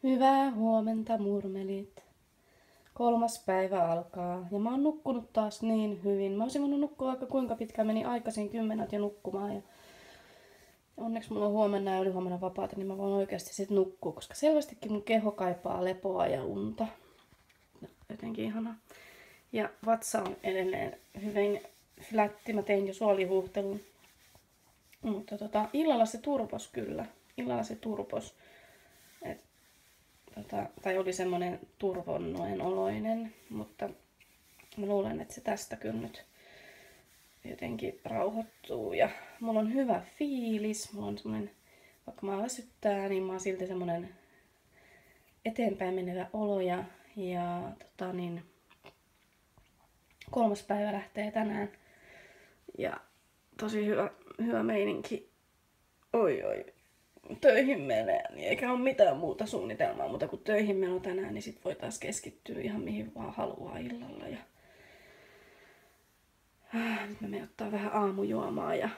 Hyvää huomenta, murmelit. 3. päivä alkaa ja mä oon nukkunut taas niin hyvin. Mä olisin voinut nukkua aika kuinka pitkään, meni aikaisin 10 jo nukkumaan. Ja onneksi mulla on huomenna ja ylihuomenna vapaata, niin mä voin oikeasti sit nukkua, koska selvästikin mun keho kaipaa lepoa ja unta. Jotenkin ihana. Ja vatsa on edelleen hyvin flätti. Mä tein jo suolihuhtelun. Mutta illalla se turpos kyllä. Illalla se turpos. Tai oli semmoinen turvonnuen oloinen, mutta mä luulen, että se tästä kyllä nyt jotenkin rauhoittuu ja mulla on hyvä fiilis. Mulla on semmoinen, vaikka mä väsyttää, niin mä oon silti semmoinen eteenpäin menevä olo ja 3. päivä lähtee tänään ja tosi hyvä meininki. Oi. Töihin menee, niin eikä ole mitään muuta suunnitelmaa, mutta kun töihin meno tänään, niin sit voi taas keskittyä ihan mihin vaan haluaa illalla. Ja nyt mä menen ottaa vähän aamujuomaa ja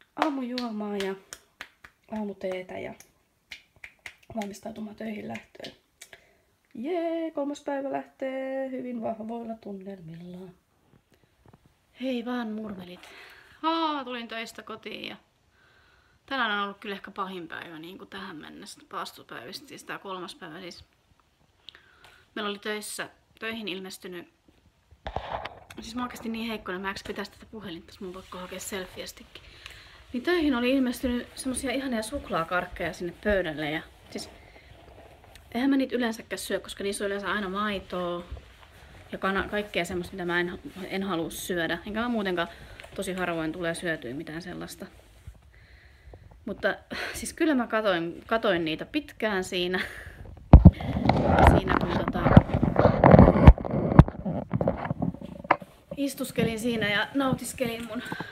aamuteetä ja valmistautumaan töihin lähtöön. Jee, 3. päivä lähtee hyvin vahvoilla tunnelmilla. Hei vaan murmelit. Tulin töistä kotiin ja tänään on ollut kyllä ehkä pahin päivä niin kuin tähän mennessä paastopäivistä, siis tää 3. päivä siis. Meillä oli töihin ilmestynyt, siis mä oon oikeesti niin heikkona, mä pitäisi tätä puhelinta, mun pakko hakea selfiestikin. Niin töihin oli ilmestynyt semmosia ihania suklaakarkkeja sinne pöydälle ja siis eihän mä niitä yleensäkään syö, koska niissä on yleensä aina maitoa ja kaikkea semmoista, mitä mä en halua syödä. Enkä mä muutenkaan tosi harvoin tulee syötyä mitään sellaista. Mutta siis kyllä mä katoin niitä pitkään siinä kun istuskelin siinä ja nautiskelin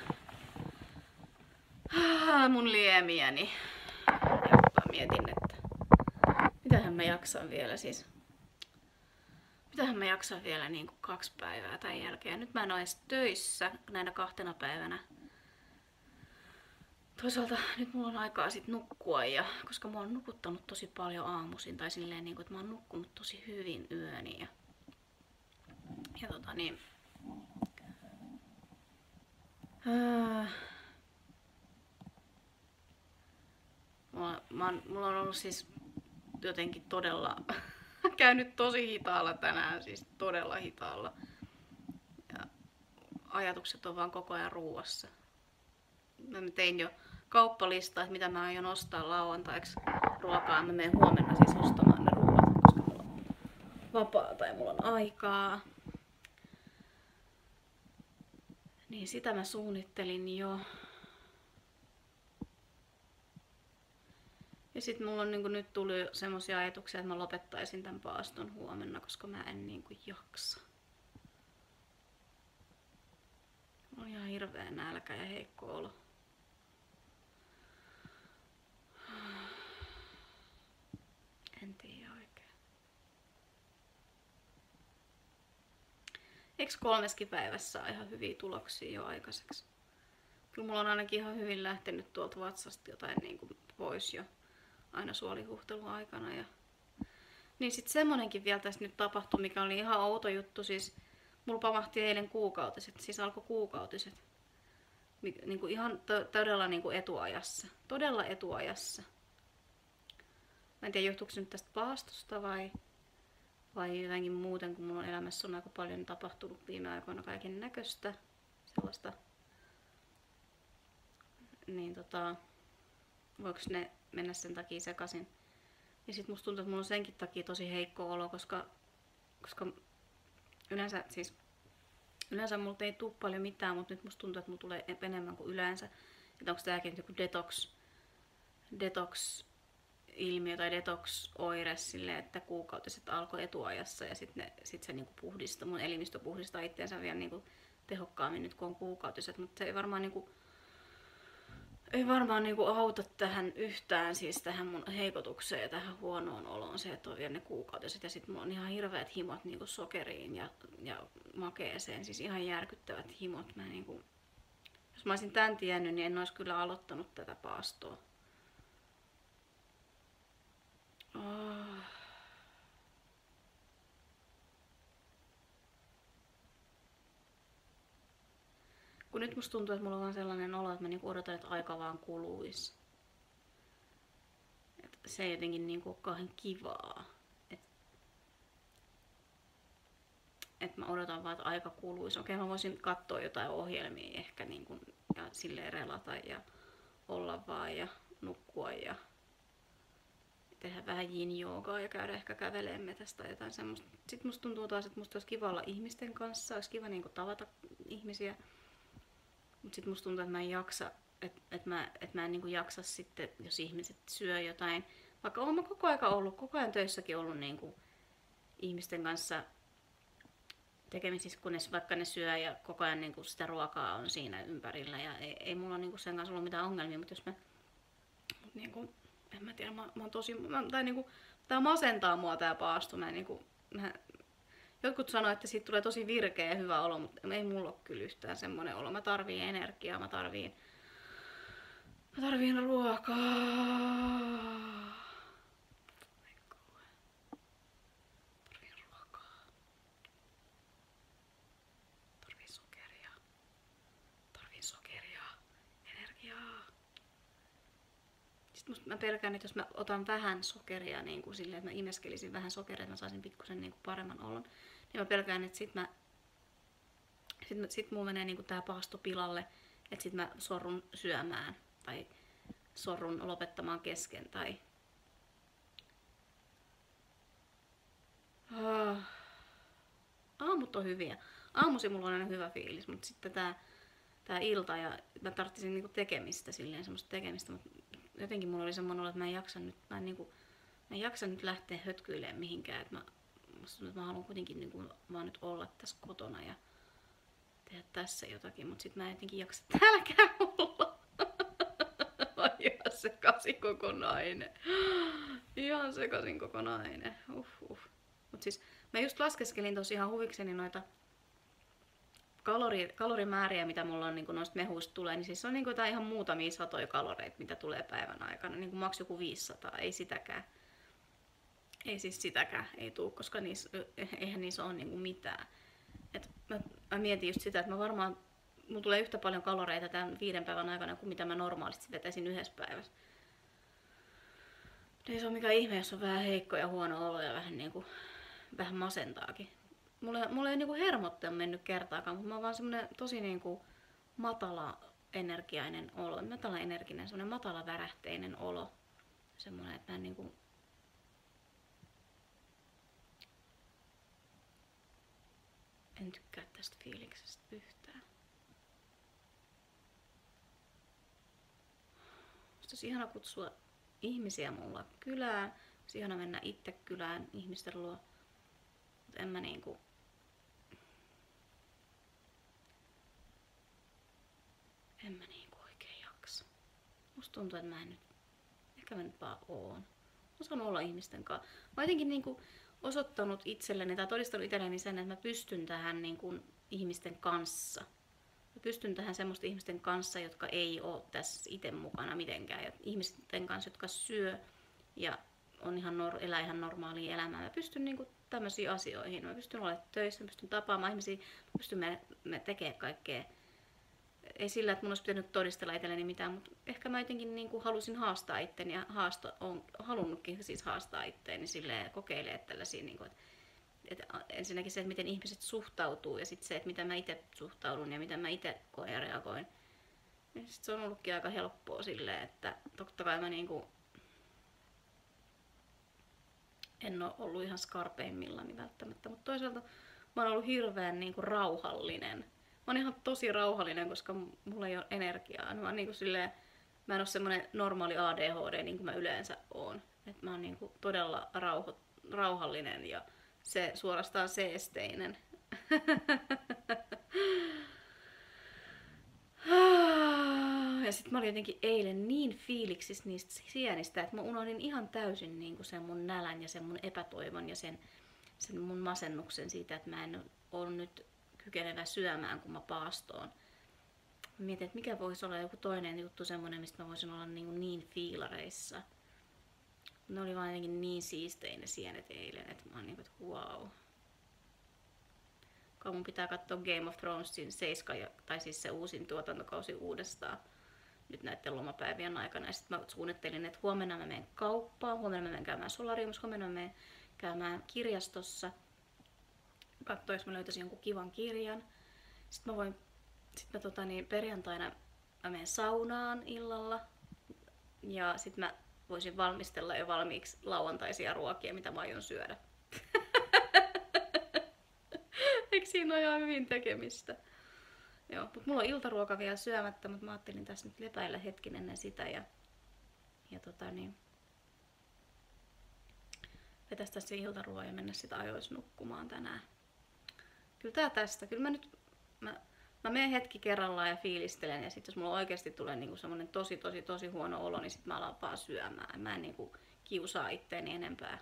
mun liemiäni. Ja mietin, että mitähän mä jaksan vielä niin kuin 2 päivää tämän jälkeen. Nyt mä en ole edes töissä näinä 2 päivänä. Toisaalta nyt mulla on aikaa sit nukkua ja koska mä oon nukuttanut tosi paljon aamuisin tai silleen niin kuin, että mä oon nukkunut tosi hyvin yöni ja mulla on ollut siis jotenkin todella käynyt tosi hitaalla tänään, siis todella hitaalla. Ja ajatukset on vaan koko ajan ruuassa. Mä tein jo kauppalistaa, että mitä mä aion ostaa lauantaiksi ruokaa. Mä menen huomenna siis ostamaan ne ruoat, koska mulla on vapaata ja mulla on aikaa. Niin sitä mä suunnittelin jo. Ja sit mulla on nyt tuli semmosia ajatuksia, että mä lopettaisin tämän paaston huomenna, koska mä en jaksa. Mulla on ihan hirveä nälkä ja heikko olo. En tiedä oikein. Eiks 3. päivässä saa ihan hyviä tuloksia jo aikaiseksi? Kyllä mulla on ainakin ihan hyvin lähtenyt tuolta vatsasta jotain pois jo aina suolihuhtelun aikana. Niin sit semmonenkin vielä tässä nyt tapahtui, mikä oli ihan outo juttu. Siis mulla pamahti eilen kuukautiset, siis alkoi kuukautiset. Ihan todella etuajassa. Todella etuajassa. Mä en tiedä, johtuuko se nyt tästä paastosta vai jotenkin muuten, kun mun elämässä on aika paljon tapahtunut viime aikoina kaiken näköistä sellaista. Niin voiko ne mennä sen takia sekaisin? Ja sit musta tuntuu, että mulla on senkin takia tosi heikko olo, koska yleensä multa ei tuu paljon mitään, mutta nyt musta tuntuu, että mulla tulee enemmän kuin yleensä. Että onko tääkin joku detox-ilmiö tai detox-oire silleen, että kuukautiset alkoi etuajassa ja sit se puhdistaa, mun elimistö puhdistaa itseensä vielä tehokkaammin nyt kun on kuukautiset, mutta se ei varmaan auta tähän yhtään, siis tähän mun heikotukseen ja tähän huonoon oloon se, että on vielä ne kuukautiset ja sit mulla on ihan hirveät himot sokeriin ja makeeseen, siis ihan järkyttävät himot. Jos mä olisin tän tiennyt, niin en olisi kyllä aloittanut tätä paastoa. kun nyt musta tuntuu, että mulla on vaan sellainen olo, että mä niinku odotan, että aika vaan kuluisi. Et se ei jotenkin niinku ole kauhean kivaa. Et mä odotan vaan, että aika kuluisi. Okei, mä voisin katsoa jotain ohjelmia ehkä niinku, ja silleen relata ja olla vaan ja nukkua ja tehdä vähän yin-joogaa ja käydä ehkä kävelemään metästä tai jotain semmoista. Sitten musta tuntuu taas, että musta olisi kiva olla ihmisten kanssa, olisi kiva niinku tavata ihmisiä. Mut sit musta tuntuu, että mä en jaksa, että mä en niinku jaksa sitten, jos ihmiset syö jotain. Vaikka oon mä koko ajan töissäkin ollut niinku ihmisten kanssa tekemisissä, kun vaikka ne syö ja koko ajan niinku sitä ruokaa on siinä ympärillä ja ei mulla niinku sen kanssa ollut mitään ongelmia, mutta jos mä niinku, en mä tiedä, mä oon tosi, tää masentaa mua tää paasto. Jotkut sanoo, että siitä tulee tosi virkeä ja hyvä olo, mutta ei mulla ole kyllä yhtään semmonen olo. Mä tarviin energiaa, mä tarviin ruokaa. Tarviin ruokaa. Tarviin sokeria. Energiaa. Sitten mä pelkään, että jos mä otan vähän sokeria, niin kuin silleen, että mä imeskelisin vähän sokeria, että mä saisin pikkusen niin kuin paremman olon, niin mä pelkään, että sit mulla menee niin kuin tää paasto pilalle, että sit mä sorrun syömään tai sorrun lopettamaan kesken tai aamut on hyviä. Aamusi mulla on aina hyvä fiilis, mutta sitten tää ilta ja mä tarvitsin niinku tekemistä silleen, semmoista tekemistä, mutta jotenkin mulla oli semmoinen olo, että mä en jaksa nyt lähteä hötkyilemään mihinkään, että mä haluan kuitenkin niinku vaan nyt olla tässä kotona ja tehdä tässä jotakin, mutta sit mä en jotenkin jaksa täälläkään olla. Ihan sekasin koko nainen. Mut siis mä just laskeskelin tossa ihan huvikseni noita kalorimääriä, mitä mulla on niin noista mehuista tulee, niin siis on niin jotain ihan muutamia satoja kaloreita, mitä tulee päivän aikana. Niin maks joku 500, ei sitäkään. Ei siis sitäkään, ei tuu, koska eihän niissä ole niin mitään. Et mä mietin just sitä, että mulla tulee yhtä paljon kaloreita tämän 5 päivän aikana kuin mitä mä normaalisti vetäisin yhdessä päivässä. Ei se ole mikään ihme, jos on vähän heikko ja huono olo ja vähän masentaakin. Mulla ei niinku hermot ole mennyt kertaakaan, mutta mä oon vaan semmonen tosi niinku matala energiainen olo. Matala energinen, semmonen matala värähteinen olo. Semmonen, että mä en niinku en tykkää tästä fiiliksestä yhtään. Musta olisi ihana kutsua ihmisiä mulla kylään. Olisi ihana mennä itse kylään ihmisten luo. Mutta en mä niinku oikein jaksa. Musta tuntuu, että ehkä mä nyt vaan oon. Mä saan olla ihmisten kanssa. Mä oon jotenkin niinku osoittanut itselleni tai todistanut itselleni sen, että mä pystyn tähän niinku ihmisten kanssa. Mä pystyn tähän semmoisten ihmisten kanssa, jotka ei oo tässä itse mukana mitenkään. Ja ihmisten kanssa, jotka syö ja on elää ihan normaalia elämää. Mä pystyn niinku tämmöisiin asioihin. Mä pystyn olemaan töissä, mä pystyn tapaamaan ihmisiä, mä pystyn me tekemään kaikkea. Ei sillä, että mun olisi pitänyt todistella itselleni mitään, mutta ehkä mä jotenkin niinku halusin haastaa itteni ja olen halunnutkin siis haastaa itteeni silleen kokeilemaan tällaisia, niinku, että ensinnäkin se, että miten ihmiset suhtautuu ja sitten se, että miten mä itse suhtaudun ja miten mä itse koen ja reagoin. Ja sit se on ollutkin aika helppoa silleen, että totta kai mä niinku en ole ollut ihan skarpeimmillani välttämättä, mutta toisaalta mä oon ollut hirveän niinku rauhallinen. Mä oon ihan tosi rauhallinen, koska mulla ei ole energiaa. Mä en ole semmonen normaali ADHD niin kuin mä yleensä oon. Et mä oon niinku todella rauhallinen ja se suorastaan seesteinen. Ja sit mä olin jotenkin eilen niin fiiliksissä niistä sienistä, että mä unohdin ihan täysin niinku sen mun nälän ja sen mun epätoivon ja sen mun masennuksen siitä, että mä en ole nyt kykenevä syömään, kun mä paastoon. Mä mietin, että mikä voisi olla joku toinen juttu semmonen, mistä mä voisin olla niin fiilareissa. Ne oli vaan jotenkin niin siistejä ne sienet eilen, että mä oon niinku, että wow. aikaa. Mun pitää katsoa Game of Thronesin 7, tai siis se uusin tuotantokausi uudestaan nyt näiden lomapäivien aikana. Ja sitten mä suunnittelin, että huomenna mä menen kauppaan, huomenna mä menen käymään solariumissa, huomenna mä menen käymään kirjastossa. Katsoa, jos mä löytäisin jonkun kivan kirjan. Sitten perjantaina mä menen saunaan illalla. Ja sitten mä voisin valmistella jo valmiiksi lauantaisia ruokia, mitä mä aion syödä. Eikö siinä ole ihan hyvin tekemistä? Joo, mutta mulla on iltaruoka vielä syömättä, mutta mä ajattelin tässä nyt lepäillä hetken ennen sitä ja vetästä se iltaruoa ja mennä sitä ajoissa nukkumaan tänään. Kyllä tää tästä. Kyllä mä menen hetki kerrallaan ja fiilistelen ja sitten jos mulla oikeasti tulee niinku semmonen tosi huono olo, niin sit mä alan vaan syömään. Mä en niinku kiusaa itteeni enempää.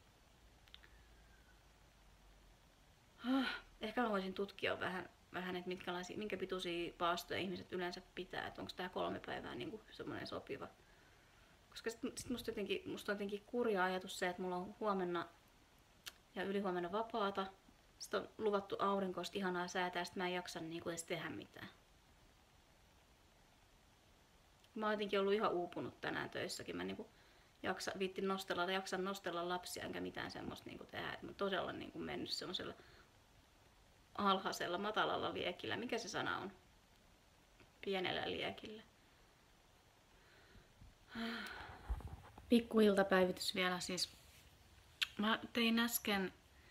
Ehkä mä voisin tutkia vähän että minkä pituisia paastoja ihmiset yleensä pitää, että onko tää 3 päivää niinku semmoinen sopiva. Koska sit musta on jotenkin kurja ajatus se, että mulla on huomenna ja ylihuomenna vapaata. Sitten on luvattu aurinkoista ihanaa säätä ja sit mä en jaksa niinku edes tehdä mitään. Mä oon jotenkin ollut ihan uupunut tänään töissäkin. Mä niinku jaksan nostella lapsia enkä mitään semmoista niinku tehdä. Et mä todella niinku mennyt semmosella alhaisella, matalalla liekillä. Mikä se sana on? Pienellä liekillä. Pikku iltapäivitys vielä siis. Mä tein äsken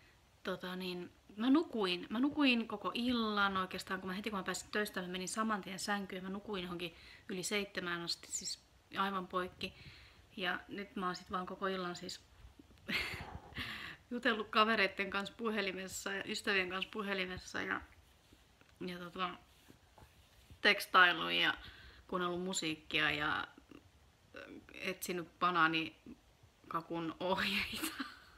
mä nukuin koko illan oikeastaan, kun mä pääsin töistä, mä menin saman tien sänkyyn. Mä nukuin johonkin yli 7 asti, siis aivan poikki. Ja nyt mä oon sit vaan koko illan siis jutellut kavereiden kanssa puhelimessa ja ystävien kanssa puhelimessa ja tekstailuun ja kuunnellut musiikkia ja etsinyt banaanikakun ohjeita.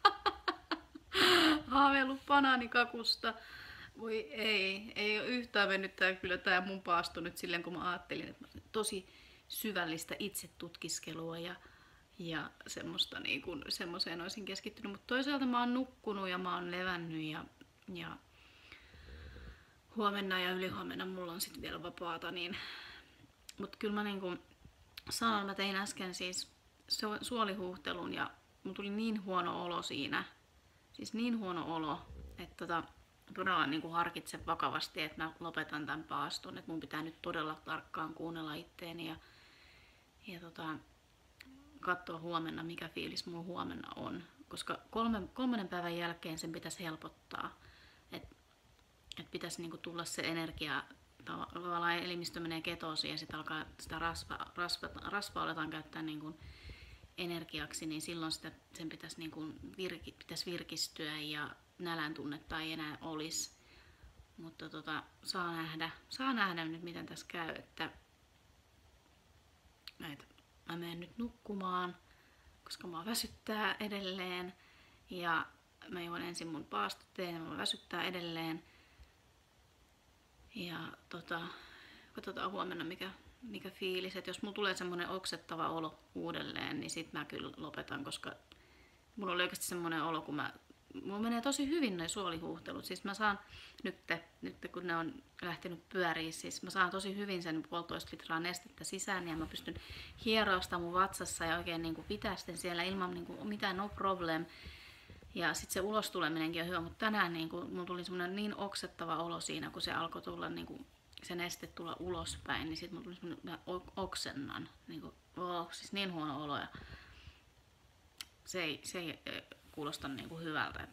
Haaveillut banaanikakusta. Voi ei ole yhtään mennyt tää mun paasto nyt silleen, kun mä ajattelin, että tosi syvällistä itsetutkiskelua ja semmoista semmoiseen olisin keskittynyt, mutta toisaalta mä oon nukkunut ja mä oon levännyt ja huomenna ja ylihuomenna mulla on sitten vielä vapaata, niin mut kyllä mä sanon, mä tein äsken siis suolihuhtelun ja mun tuli niin huono olo siinä. Siis niin huono olo, että todella harkitsen vakavasti, että mä lopetan tämän paaston, että mun pitää nyt todella tarkkaan kuunnella itteeni ja katsoa huomenna, mikä fiilis mulla huomenna on. Koska 3 päivän jälkeen sen pitäisi helpottaa, että pitäisi tulla se energia, tavallaan elimistö menee ketoosiin ja sitten alkaa sitä rasvaa aletaan käyttää energiaksi, niin silloin sen pitäisi virkistyä ja nälän tunnetta ei enää olisi. Mutta saa nähdä nyt miten tässä käy, että mä menen nyt nukkumaan, koska mua väsyttää edelleen ja mä juon ensin mun paastoteen ja mua väsyttää edelleen. Ja katsotaan huomenna mikä fiilis, että jos mulla tulee semmonen oksettava olo uudelleen, niin sit mä kyllä lopetan, koska mulla on oikeasti semmonen olo, mulla menee tosi hyvin noi suolihuhtelut. Siis mä saan nyt kun ne on lähtenyt pyöriin, siis mä saan tosi hyvin sen 1,5 litraa nestettä sisään ja mä pystyn hieroa sitä mun vatsassa ja oikein pitää sitten siellä ilman mitään no problem. Ja sit se ulos tuleminenkin on hyvä, mutta tänään mulla tuli semmonen niin oksettava olo siinä, kun se alkoi tulla se neste tulla ulospäin, niin sit mulla tuli semmonen oksennan, siis niin huono olo ja se ei kuulosta hyvältä.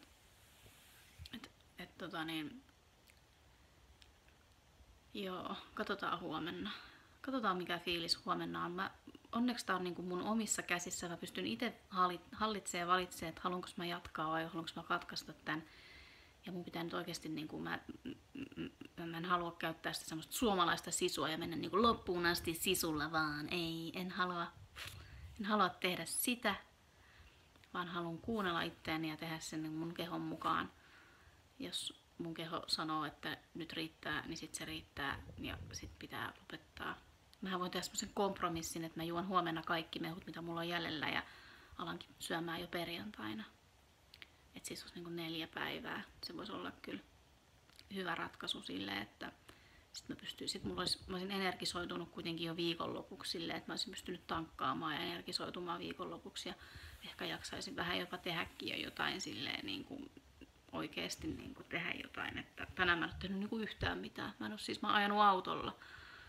Joo, katsotaan huomenna. Katsotaan mikä fiilis huomenna on. Onneksi tää on mun omissa käsissä. Mä pystyn itse hallitsemaan ja valitsemaan, että haluanko mä jatkaa vai haluanko mä katkaista tän. Ja mun pitää nyt oikeesti, mä en halua käyttää sitä semmoista suomalaista sisua ja mennä loppuun asti sisulla vaan. En halua tehdä sitä, vaan haluan kuunnella itteeni ja tehdä sen mun kehon mukaan. Jos mun keho sanoo, että nyt riittää, niin sit se riittää ja sit pitää lopettaa. Mähän voin tehdä semmoisen kompromissin, että mä juon huomenna kaikki mehut, mitä mulla on jäljellä ja alankin syömään jo perjantaina. Et siis olisi 4 päivää. Se voisi olla kyllä hyvä ratkaisu silleen, että mä olisin energisoitunut kuitenkin jo viikonlopuksi silleen, että mä olisin pystynyt tankkaamaan ja energisoitumaan viikonlopuksi ja ehkä jaksaisin vähän jopa tehdäkin jo jotain silleen niin kuin oikeesti niin kuin tehdä jotain, että tänään mä en ole tehnyt niin kuin yhtään mitään. Mä oon ajanut autolla.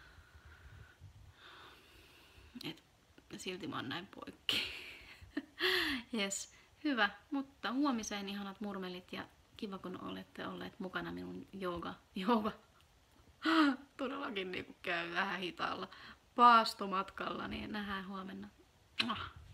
Ja silti mä oon näin poikki. Jes, hyvä, mutta huomiseen ihanat murmelit ja kiva kun olette olleet mukana minun jooga todellakin niin käy vähän hitaalla paastomatkalla, niin nähdään huomenna.